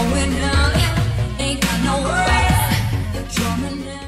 going down. Ain't got no worries. You're coming down.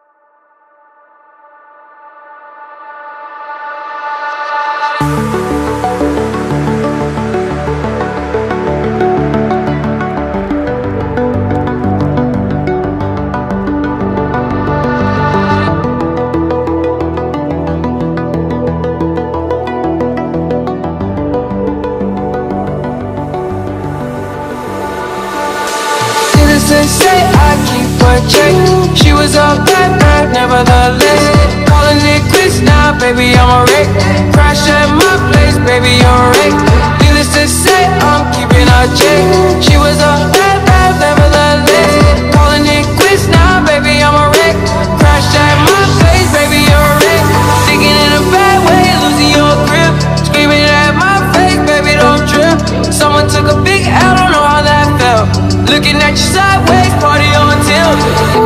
Say I keep her check. She was a bad bad, nevertheless. Calling it quits now, baby, I'm a wreck. Crash at my place, baby, you're a wreck. Needless to say, I'm keeping her check. She was a bad bad, nevertheless. Calling it quits now, baby, I'm a wreck. Crash at my place, baby, you're a wreck. Thinking in a bad way, losing your grip. Screaming at my face, baby, don't trip. Someone took a big L, don't know how that felt. Looking at you sideways, party on tilt.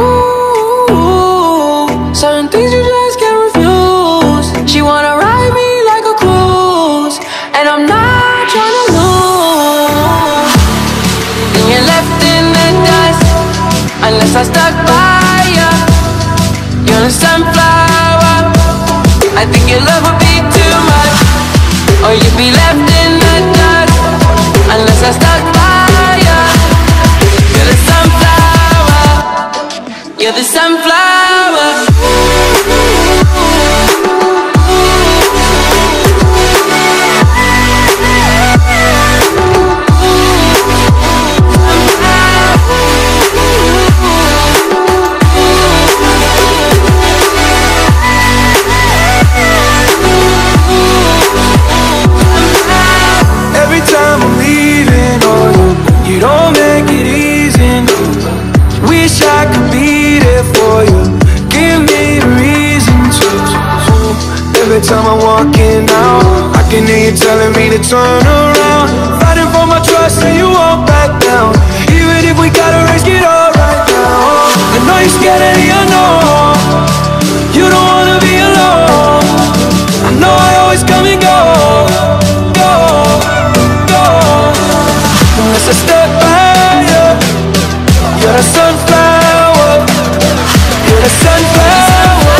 Ooh, certain things you just can't refuse. She wanna ride me like a cruise, and I'm not trying to lose. And you're left in the dust, unless I stuck by ya. You're a sunflower, I think your love would be too much. Or you'd be left in the dust, unless I stuck by ya. You're the sunflower, you're the sunflower. Every time I'm leaving, oh, you don't make it easy, no. Wish I could be there for you. Give me the reason to. Every time I'm walking out, I can hear you telling me to turn around. Fighting for my trust and you won't back down. Even if we gotta risk it all right now. I know you're scared of the unknown. You don't wanna be alone. I know I always come and go, go, go. Unless I step by you, you're the sunflower, you're the sunflower.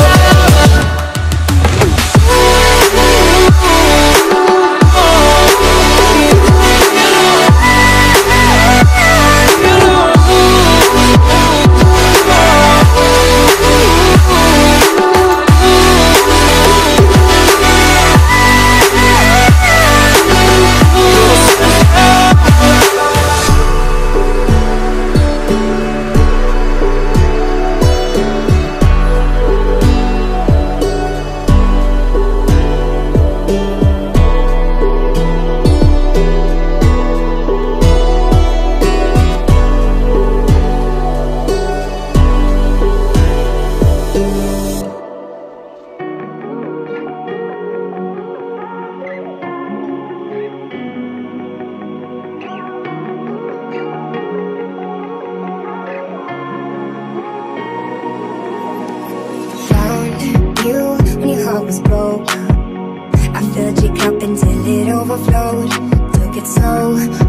Was broke. I filled your cup until it overflowed. Took it slow,